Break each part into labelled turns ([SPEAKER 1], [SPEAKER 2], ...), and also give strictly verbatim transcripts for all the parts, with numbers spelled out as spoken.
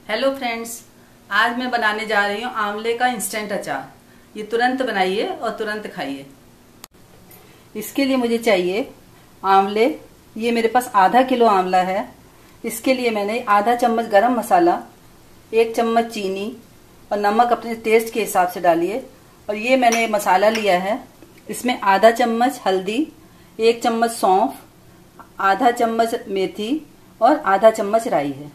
[SPEAKER 1] Hello friends, आज मैं बनाने जा रही हूँ आंवले का इंस्टेंट अचार। ये तुरंत बनाइए और तुरंत खाइए। इसके लिए मुझे चाहिए आंवले। ये मेरे पास आधा किलो आंवला है। इसके लिए मैंने आधा चम्मच गरम मसाला, एक चम्मच चीनी और नमक अपने टेस्ट के हिसाब से डालिए। और ये मैंने मसाला लिया है, इसमें आधा चम्मच हल्दी, एक चम्मच सौंफ, आधा चम्मच मेथी और आधा चम्मच राई है।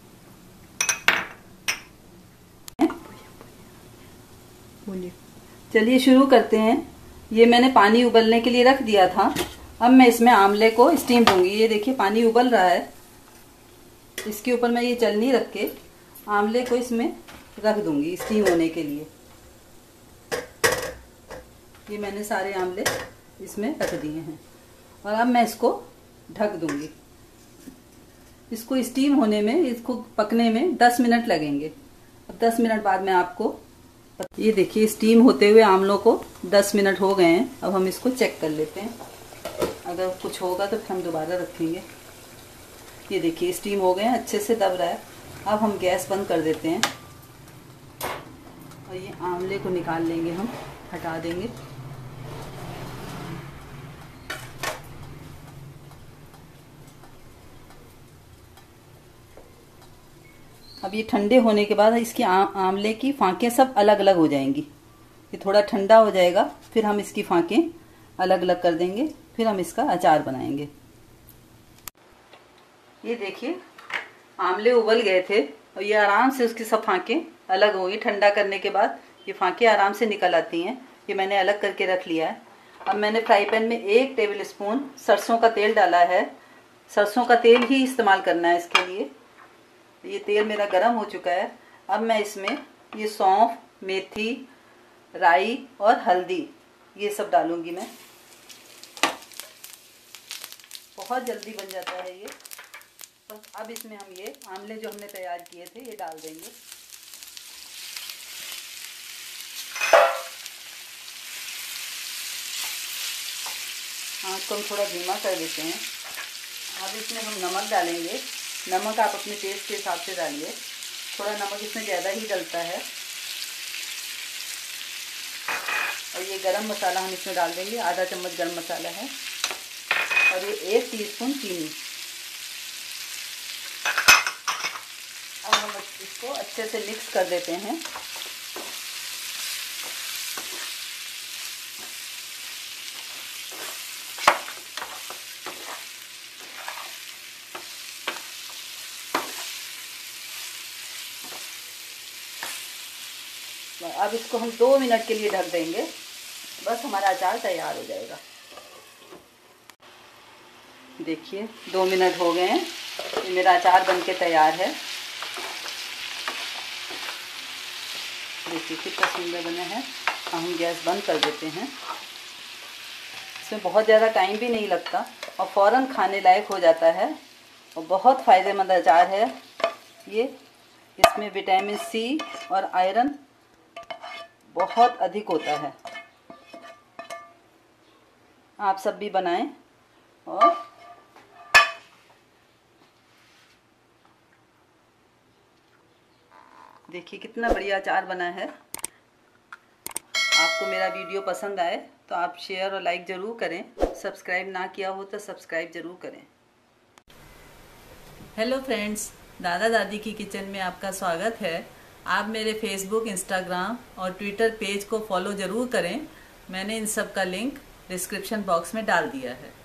[SPEAKER 1] चलिए शुरू करते हैं। ये मैंने पानी उबलने के लिए रख दिया था। अब मैं इसमें आंवले को स्टीम दूंगी। ये देखिए पानी उबल रहा है। इसके ऊपर मैं ये चलनी रख के आंवले को इसमें रख दूंगी स्टीम होने के लिए। ये मैंने सारे आंवले इसमें रख दिए हैं और अब मैं इसको ढक दूंगी। इसको स्टीम होने में, इसको पकने में दस मिनट लगेंगे। अब दस मिनट बाद मैं आपको, ये देखिए स्टीम होते हुए आंवलों को दस मिनट हो गए हैं। अब हम इसको चेक कर लेते हैं। अगर कुछ होगा तो फिर हम दोबारा रखेंगे। ये देखिए स्टीम हो गए हैं, अच्छे से दब रहा है। अब हम गैस बंद कर देते हैं और ये आंवले को निकाल लेंगे, हम हटा देंगे। अब ये ठंडे होने के बाद इसकी आंवले की फांकें सब अलग अलग हो जाएंगी। ये थोड़ा ठंडा हो जाएगा, फिर हम इसकी फांकें अलग अलग कर देंगे, फिर हम इसका अचार बनाएंगे। ये देखिए आंवले उबल गए थे और ये आराम से उसकी सब फांकें अलग हो गई। ठंडा करने के बाद ये फांकें आराम से निकल आती हैं। ये मैंने अलग करके रख लिया है। अब मैंने फ्राई पैन में एक टेबल स्पून सरसों का तेल डाला है। सरसों का तेल ही इस्तेमाल करना है इसके लिए। ये तेल मेरा गरम हो चुका है। अब मैं इसमें ये सौंफ, मेथी, राई और हल्दी ये सब डालूंगी मैं। बहुत जल्दी बन जाता है ये। तो अब इसमें हम ये आंवले जो हमने तैयार किए थे ये डाल देंगे। आँच को हम थोड़ा धीमा कर देते हैं। अब इसमें हम नमक डालेंगे। नमक आप अपने टेस्ट के हिसाब से डालिए। थोड़ा नमक इसमें ज़्यादा ही डलता है। और ये गरम मसाला हम इसमें डाल देंगे। आधा चम्मच गरम मसाला है और ये एक टीस्पून चीनी। अब हम इसको अच्छे से मिक्स कर देते हैं। अब इसको हम दो मिनट के लिए ढक देंगे। बस हमारा अचार तैयार हो जाएगा। देखिए दो मिनट हो गए हैं। ये मेरा अचार बनके तैयार है। देखिए कितना सुंदर बना है। अब हम गैस बंद कर देते हैं। इसमें बहुत ज़्यादा टाइम भी नहीं लगता और फ़ौरन खाने लायक हो जाता है और बहुत फ़ायदेमंद अचार है ये। इसमें विटामिन सी और आयरन बहुत अधिक होता है। आप सब भी बनाएं। और देखिए कितना बढ़िया अचार बना है। आपको मेरा वीडियो पसंद आए तो आप शेयर और लाइक ज़रूर करें। सब्सक्राइब ना किया हो तो सब्सक्राइब ज़रूर करें। हेलो फ्रेंड्स, दादा दादी की किचन में आपका स्वागत है। आप मेरे फेसबुक, इंस्टाग्राम और ट्विटर पेज को फॉलो ज़रूर करें। मैंने इन सब का लिंक डिस्क्रिप्शन बॉक्स में डाल दिया है।